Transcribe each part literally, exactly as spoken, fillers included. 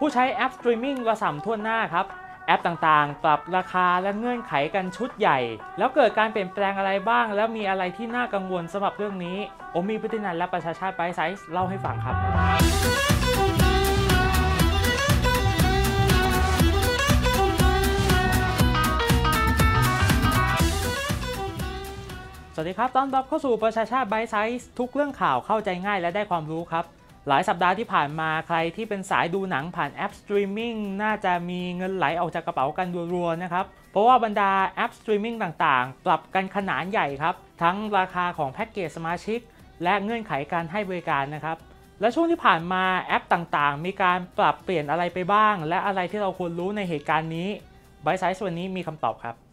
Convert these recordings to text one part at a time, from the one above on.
ผู้ใช้แอปสตรีมมิ่งระส่ำทั่วหน้าครับแอปต่างๆปรับราคาและเงื่อนไขกันชุดใหญ่แล้วเกิดการเปลี่ยนแปลงอะไรบ้างแล้วมีอะไรที่น่ากังวลสำหรับเรื่องนี้โอมีพุทธินันท์และประชาชาติไบต์ไซส์เล่าให้ฟังครับสวัสดีครับต้อนรับเข้าสู่ประชาชาติไบต์ไซส์ทุกเรื่องข่าวเข้าใจง่ายและได้ความรู้ครับหลายสัปดาห์ที่ผ่านมาใครที่เป็นสายดูหนังผ่านแอปสตรีมมิ่งน่าจะมีเงินไหลออกจากกระเป๋ากันรัวๆนะครับเพราะว่าบรรดาแอปสตรีมมิ่งต่างๆปรับกันขนาดใหญ่ครับทั้งราคาของแพ็กเกจสมาชิกและเงื่อนไขการให้บริการนะครับและช่วงที่ผ่านมาแอปต่างๆมีการปรับเปลี่ยนอะไรไปบ้างและอะไรที่เราควรรู้ในเหตุการณ์นี้ไบต์ไซส์วันนี้มีคำตอบครับ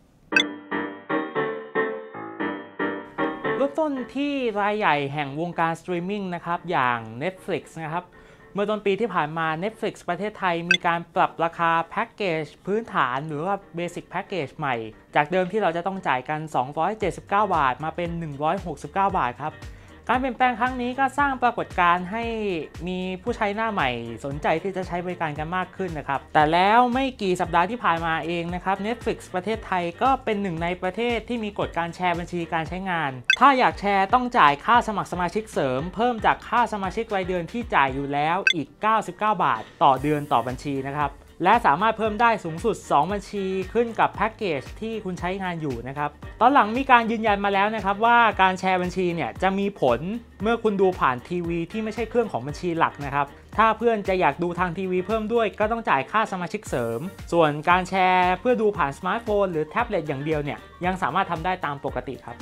เริ่มต้นที่รายใหญ่แห่งวงการสตรีมมิ่งนะครับอย่าง Netflix นะครับเมื่อต้นปีที่ผ่านมา Netflix ประเทศไทยมีการปรับราคาแพ็กเกจพื้นฐานหรือว่า Basic Package ใหม่จากเดิมที่เราจะต้องจ่ายกันสองร้อยเจ็ดสิบเก้าบาทมาเป็นหนึ่งร้อยหกสิบเก้าบาทครับการเปลี่ยนแปลงครั้งนี้ก็สร้างปรากฏการณ์ให้มีผู้ใช้หน้าใหม่สนใจที่จะใช้บริการกันมากขึ้นนะครับแต่แล้วไม่กี่สัปดาห์ที่ผ่านมาเองนะครับ Netflix ประเทศไทยก็เป็นหนึ่งในประเทศที่มีกฎการแชร์บัญชีการใช้งานถ้าอยากแชร์ต้องจ่ายค่าสมัครสมาชิกเสริมเพิ่มจากค่าสมาชิกรายเดือนที่จ่ายอยู่แล้วอีกเก้าสิบเก้าบาทต่อเดือนต่อบัญชีนะครับและสามารถเพิ่มได้สูงสุดสองบัญชีขึ้นกับแพ็กเกจที่คุณใช้งานอยู่นะครับตอนหลังมีการยืนยันมาแล้วนะครับว่าการแชร์บัญชีเนี่ยจะมีผลเมื่อคุณดูผ่านทีวีที่ไม่ใช่เครื่องของบัญชีหลักนะครับถ้าเพื่อนจะอยากดูทางทีวีเพิ่มด้วยก็ต้องจ่ายค่าสมาชิกเสริมส่วนการแชร์เพื่อดูผ่านสมาร์ทโฟนหรือแท็บเล็ตอย่างเดียวเนี่ยยังสามารถทำได้ตามปกติครับ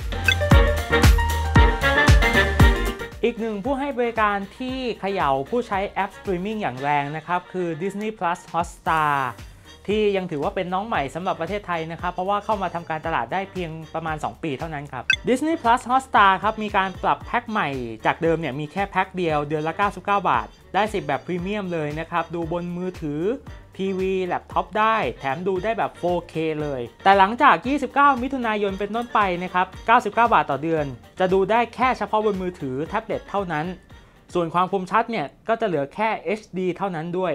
อีกหนึ่งผู้ให้บริการที่เขย่าผู้ใช้แอปสตรีมมิ่งอย่างแรงนะครับคือ Disney Plus Hotstar ที่ยังถือว่าเป็นน้องใหม่สำหรับประเทศไทยนะครับเพราะว่าเข้ามาทำการตลาดได้เพียงประมาณสองปีเท่านั้นครับ Disney Plus Hotstar ครับมีการปรับแพ็คใหม่จากเดิมเนี่ยมีแค่แพ็คเดียวเดือนละเก้าสิบเก้าบาทได้สิบแบบพรีเมียมเลยนะครับดูบนมือถือทีวีแล็ปท็อปได้แถมดูได้แบบ โฟร์เค เลยแต่หลังจากยี่สิบเก้ามิถุนายนเป็นต้นไปนะครับเก้าสิบเก้าบาทต่อเดือนจะดูได้แค่เฉพาะบนมือถือแท็บเล็ตเท่านั้นส่วนความคมชัดเนี่ยก็จะเหลือแค่ เอช ดี เท่านั้นด้วย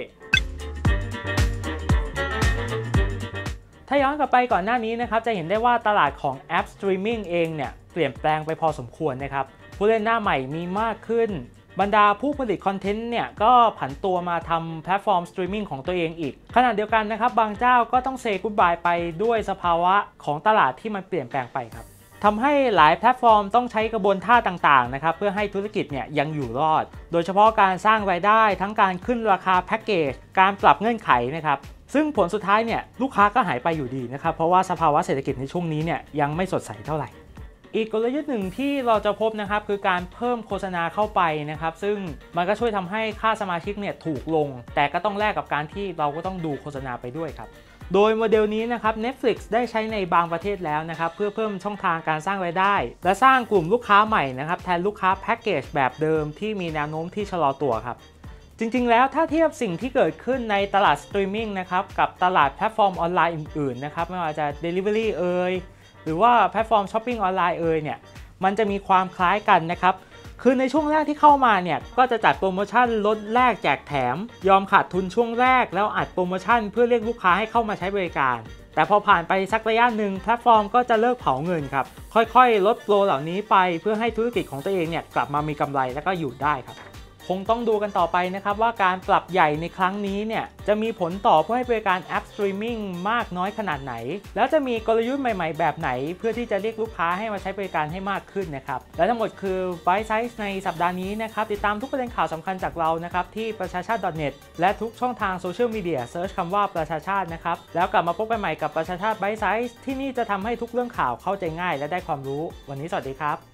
ถ้าย้อนกลับไปก่อนหน้านี้นะครับจะเห็นได้ว่าตลาดของแอปสตรีมมิ่งเองเนี่ยเปลี่ยนแปลงไปพอสมควรนะครับผู้เล่นหน้าใหม่มีมากขึ้นบรรดาผู้ผลิตคอนเทนต์เนี่ยก็ผันตัวมาทำแพลตฟอร์มสตรีมมิ่งของตัวเองอีกขณะเดียวกันนะครับบางเจ้าก็ต้องเซย์กู๊ดบายไปด้วยสภาวะของตลาดที่มันเปลี่ยนแปลงไปครับทำให้หลายแพลตฟอร์มต้องใช้กระบวนท่าต่างๆนะครับเพื่อให้ธุรกิจเนี่ยยังอยู่รอดโดยเฉพาะการสร้างรายได้ทั้งการขึ้นราคาแพ็กเกจการปรับเงื่อนไขนะครับซึ่งผลสุดท้ายเนี่ยลูกค้าก็หายไปอยู่ดีนะครับเพราะว่าสภาวะเศรษฐกิจในช่วงนี้เนี่ยยังไม่สดใสเท่าไหร่อีกกลยุทธ์หนึ่งที่เราจะพบนะครับคือการเพิ่มโฆษณาเข้าไปนะครับซึ่งมันก็ช่วยทำให้ค่าสมาชิกเนี่ยถูกลงแต่ก็ต้องแลกกับการที่เราก็ต้องดูโฆษณาไปด้วยครับโดยโมเดลนี้นะครับ Netflix ได้ใช้ในบางประเทศแล้วนะครับเพื่อเพิ่มช่องทางการสร้างรายได้และสร้างกลุ่มลูกค้าใหม่นะครับแทนลูกค้าแพ็กเกจแบบเดิมที่มีแนวโน้มที่ชะลอตัวครับจริงๆแล้วถ้าเทียบสิ่งที่เกิดขึ้นในตลาดสตรีมมิ่งนะครับกับตลาดแพลตฟอร์มออนไลน์อื่นๆนะครับไม่ว่าจะ Delivery เอ่ยหรือว่าแพลตฟอร์มช้อปปิ้งออนไลน์เอ่ยเนี่ยมันจะมีความคล้ายกันนะครับคือในช่วงแรกที่เข้ามาเนี่ยก็จะจัดโปรโมชั่นลดแลกแจกแถมยอมขาดทุนช่วงแรกแล้วอัดโปรโมชั่นเพื่อเรียกลูกค้าให้เข้ามาใช้บริการแต่พอผ่านไปสักระยะหนึ่งแพลตฟอร์มก็จะเลิกเผาเงินครับค่อยๆลดโปรเหล่านี้ไปเพื่อให้ธุรกิจของตัวเองเนี่ยกลับมามีกำไรแล้วก็อยู่ได้ครับคงต้องดูกันต่อไปนะครับว่าการปรับใหญ่ในครั้งนี้เนี่ยจะมีผลต่อผู้ให้บริการแอปสตรีมมิ่งมากน้อยขนาดไหนแล้วจะมีกลยุทธ์ใหม่ๆแบบไหนเพื่อที่จะเรียกลูกค้าให้มาใช้บริการให้มากขึ้นนะครับและทั้งหมดคือ Bite Size ในสัปดาห์นี้นะครับติดตามทุกประเด็นข่าวสำคัญจากเรานะครับที่ประชาชาติ .net และทุกช่องทางโซเชียลมีเดียเซิร์ชคำว่าประชาชาตินะครับแล้วกลับมาพบกันใหม่กับประชาชาติ Bite Size ที่นี่จะทำให้ทุกเรื่องข่าวเข้าใจง่ายและได้ความรู้วันนี้สวัสดีครับ